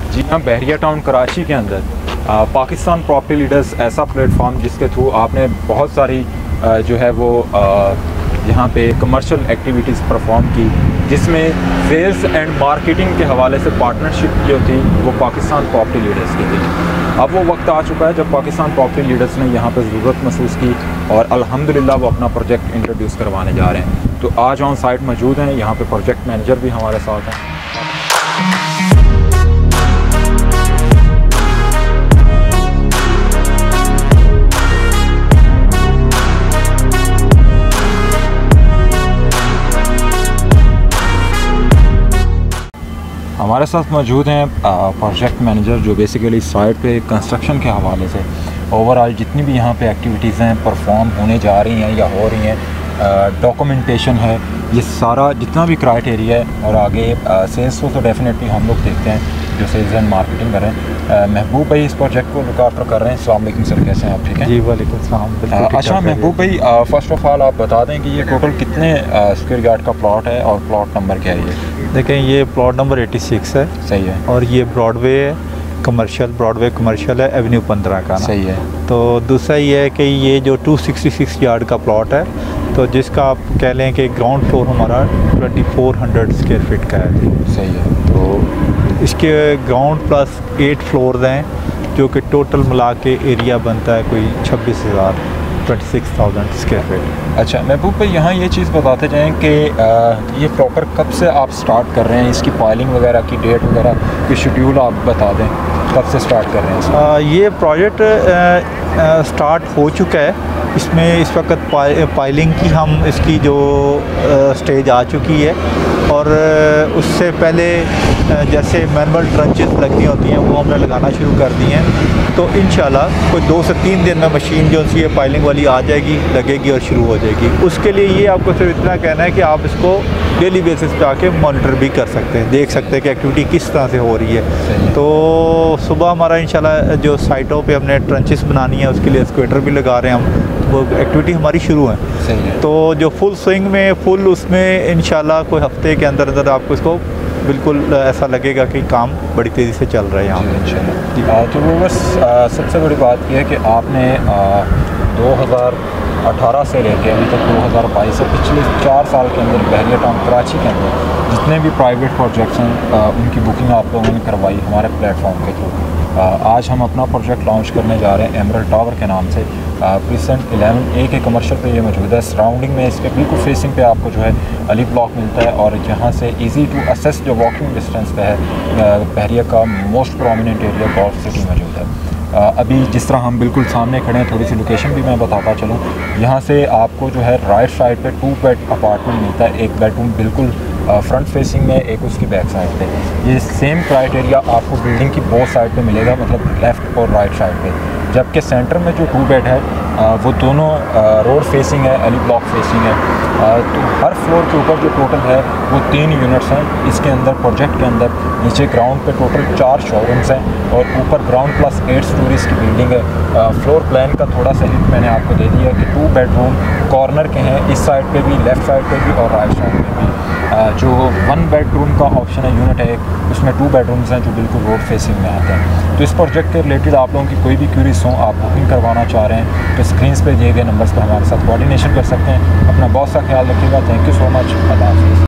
जी हाँ, बहरिया टाउन कराची के अंदर पाकिस्तान प्रॉपर्टी लीडर्स ऐसा प्लेटफॉर्म जिसके थ्रू आपने बहुत सारी जो है वो यहाँ पे कमर्शियल एक्टिविटीज़ परफॉर्म की, जिसमें सेल्स एंड मार्केटिंग के हवाले से पार्टनरशिप जो थी वो पाकिस्तान प्रॉपर्टी लीडर्स की थी। अब वो वक्त आ चुका है जब पाकिस्तान प्रॉपर्टी लीडर्स ने यहाँ पर ज़रूरत महसूस की और अल्हम्दुलिल्लाह वो अपना प्रोजेक्ट इंट्रोड्यूस करवाने जा रहे हैं। तो आज ऑन साइट मौजूद हैं, यहाँ पे प्रोजेक्ट मैनेजर भी हमारे साथ हैं। हमारे साथ मौजूद हैं प्रोजेक्ट मैनेजर जो बेसिकली साइट पे कंस्ट्रक्शन के हवाले से ओवरऑल जितनी भी यहाँ पे एक्टिविटीज़ हैं परफॉर्म होने जा रही हैं या हो रही हैं, डॉक्यूमेंटेशन है, ये सारा जितना भी क्राइटेरिया है। और आगे सेल्स को तो डेफिनेटली हम लोग देखते हैं जो सेल्स एंड मार्केटिंग कर रहे हैं। महबूब भाई इस प्रोजेक्ट को लुक आफ्टर कर रहे हैं। अस्सलाम वालेकुम सर, कैसे हैं आप? ठीक हैं जी, वालेकुम सलाम। अच्छा महबूब भाई, फ़र्स्ट ऑफ़ ऑल आप बता दें कि ये टोटल कितने स्क्वायर यार्ड का प्लॉट है और प्लॉट नंबर क्या है? ये देखें, ये प्लॉट नंबर 86 है। सही है। और ये ब्रॉडवे है, ब्रॉडवे कमर्शियल है, एवेन्यू 15 का। सही है। तो दूसरा ये है कि ये जो 266 यार्ड का प्लॉट है, तो जिसका आप कह लें कि ग्राउंड फ्लोर हमारा 2400 स्क्वायर फीट का है। सही है। तो इसके ग्राउंड प्लस 8 फ्लोर्स हैं, जो कि टोटल मिला के एरिया बनता है कोई 26,000 स्क्वायर फीट। अच्छा महबूब भाई, यहाँ ये चीज़ बताते जाएं कि ये प्रॉपर कब से आप स्टार्ट कर रहे हैं, इसकी फाइलिंग वगैरह की डेट वगैरह की शेड्यूल आप बता दें, कब से स्टार्ट कर रहे हैं? ये प्रोजेक्ट स्टार्ट हो चुका है। इसमें इस वक्त फाइलिंग की हम इसकी जो स्टेज आ चुकी है, और उससे पहले जैसे मैनुअल ट्रंचेस लगनी होती हैं वो हमने लगाना शुरू कर दी हैं। तो इंशाल्लाह कोई 2 से 3 दिन में मशीन जो सी है फाइलिंग वाली आ जाएगी, लगेगी और शुरू हो जाएगी। उसके लिए ये आपको सिर्फ इतना कहना है कि आप इसको डेली बेसिस पे आके मॉनिटर भी कर सकते हैं, देख सकते हैं कि एक्टिविटी किस तरह से हो रही है। तो सुबह हमारा इंशाल्लाह जो साइटों पे हमने ट्रंचेस बनानी है उसके लिए स्क्वेटर भी लगा रहे हैं हम, वो एक्टिविटी हमारी शुरू है। सही है। तो जो फुल स्विंग में फुल उसमें इंशाल्लाह कोई हफ्ते के अंदर अंदर आपको इसको बिल्कुल ऐसा लगेगा कि काम बड़ी तेज़ी से चल रहा है यहाँ इंशाल्लाह। तो वो बस सबसे बड़ी बात यह है कि आपने 2018 से लेकर अभी तक 2022 से पिछले 4 साल के अंदर बहरिया टाउन कराची के अंदर जितने भी प्राइवेट प्रोजेक्ट्स हैं उनकी बुकिंग आप लोगों ने करवाई हमारे प्लेटफॉर्म के थ्रू। आज हम अपना प्रोजेक्ट लॉन्च करने जा रहे हैं एमरल्ड टावर के नाम से। प्रीसेंट 11A के कमर्शियल पे ये मौजूद है। सराउंडिंग में इसके बिल्कुल फेसिंग पे आपको जो है अली ब्लॉक मिलता है, और यहाँ से इजी टू असेस जो वॉकिंग डिस्टेंस पे है बहरिया का most prominent area golf city मौजूद है। अभी जिस तरह हम बिल्कुल सामने खड़े हैं, थोड़ी सी लोकेशन भी मैं बताता चलूँ। यहाँ से आपको जो है राइट साइड पे 2 बेड अपार्टमेंट मिलता है, एक बेडरूम बिल्कुल फ्रंट फेसिंग में, एक उसकी बैक साइड पे। ये सेम क्राइटेरिया आपको बिल्डिंग की बोथ साइड पे मिलेगा, मतलब लेफ़्ट और राइट साइड पे। जबकि सेंटर में जो 2 बेड है वो दोनों रोड फेसिंग है, अली ब्लॉक फेसिंग है। तो हर फ्लोर के ऊपर जो टोटल है वो 3 यूनिट्स हैं इसके अंदर प्रोजेक्ट के अंदर। नीचे ग्राउंड पे टोटल 4 शोरूम्स हैं और ऊपर ग्राउंड प्लस 8 स्टोरीज़ की बिल्डिंग है। फ्लोर प्लान का थोड़ा सा हिंट मैंने आपको दे दिया कि 2 बेडरूम कॉर्नर के हैं, इस साइड पे भी, लेफ़्ट साइड पे भी और राइट साइड पे भी। जो 1 बेडरूम का ऑप्शन है, यूनिट है, उसमें 2 बेडरूम्स हैं जो बिल्कुल रोड फेसिंग में आते हैं। तो इस प्रोजेक्ट के रिलेटेड आप लोगों की कोई भी क्यूरीज हो, आप बुकिंग करवाना चाह रहे हैं तो स्क्रीन पे दिए गए नंबर्स पर हमारे साथ कोऑर्डिनेशन कर सकते हैं। अपना बहुत सा ख्याल रखिएगा। Thank you so much. अल्लाह हाफ़िज़।